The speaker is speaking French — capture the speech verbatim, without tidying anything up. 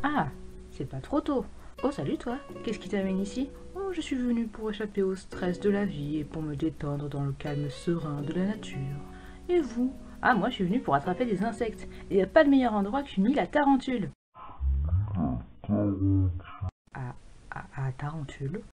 Ah, c'est pas trop tôt. Oh, salut toi, qu'est-ce qui t'amène ici? Oh, je suis venue pour échapper au stress de la vie et pour me détendre dans le calme serein de la nature. Et vous? Ah, moi je suis venue pour attraper des insectes. Et y a pas de meilleur endroit qu'une île à Tarentule. À, à, à Tarentule?